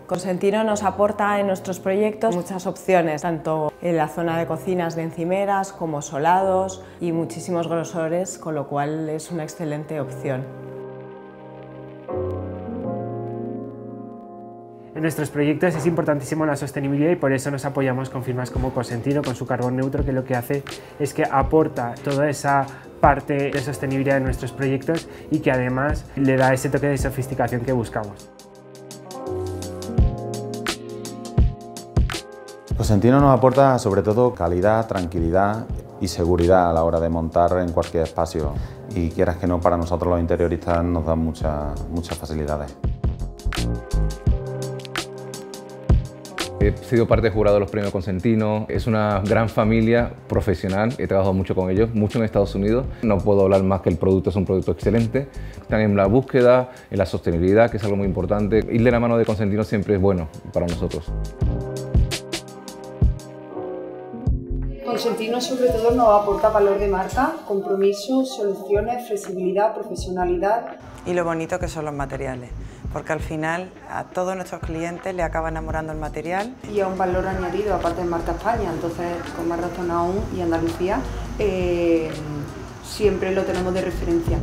Cosentino nos aporta en nuestros proyectos muchas opciones, tanto en la zona de cocinas de encimeras como solados y muchísimos grosores, con lo cual es una excelente opción. En nuestros proyectos es importantísimo la sostenibilidad y por eso nos apoyamos con firmas como Cosentino, con su carbón neutro, que lo que hace es que aporta toda esa parte de sostenibilidad en nuestros proyectos y que además le da ese toque de sofisticación que buscamos. Cosentino nos aporta sobre todo calidad, tranquilidad y seguridad a la hora de montar en cualquier espacio y quieras que no, para nosotros los interioristas nos dan muchas facilidades. He sido parte del jurado de los premios Cosentino, es una gran familia profesional, he trabajado mucho con ellos, mucho en Estados Unidos. No puedo hablar más que el producto es un producto excelente. Están en la búsqueda, en la sostenibilidad, que es algo muy importante. Ir de la mano de Cosentino siempre es bueno para nosotros. Cosentino sobre todo nos aporta valor de marca, compromiso, soluciones, flexibilidad, profesionalidad. Y lo bonito que son los materiales, porque al final a todos nuestros clientes les acaba enamorando el material. Y a un valor añadido, aparte de Marca España, entonces con más razón aún, y Andalucía, siempre lo tenemos de referencia.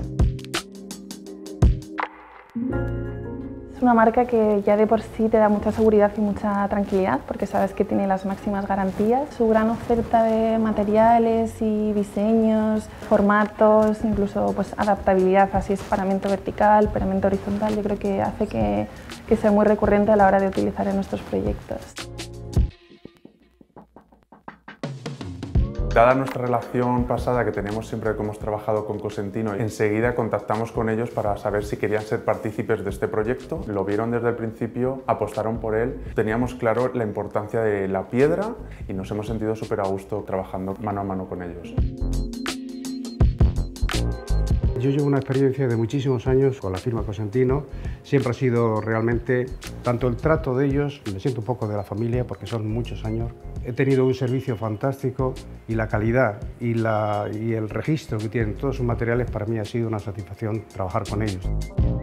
Es una marca que ya de por sí te da mucha seguridad y mucha tranquilidad porque sabes que tiene las máximas garantías. Su gran oferta de materiales y diseños, formatos, incluso pues, adaptabilidad, así es paramento vertical, paramento horizontal, yo creo que hace que sea muy recurrente a la hora de utilizar en nuestros proyectos. Dada nuestra relación pasada que tenemos siempre que hemos trabajado con Cosentino, enseguida contactamos con ellos para saber si querían ser partícipes de este proyecto. Lo vieron desde el principio, apostaron por él. Teníamos claro la importancia de la piedra y nos hemos sentido súper a gusto trabajando mano a mano con ellos. Yo llevo una experiencia de muchísimos años con la firma Cosentino. Siempre ha sido realmente, tanto el trato de ellos, me siento un poco de la familia porque son muchos años. He tenido un servicio fantástico y la calidad y el registro que tienen todos sus materiales para mí ha sido una satisfacción trabajar con ellos.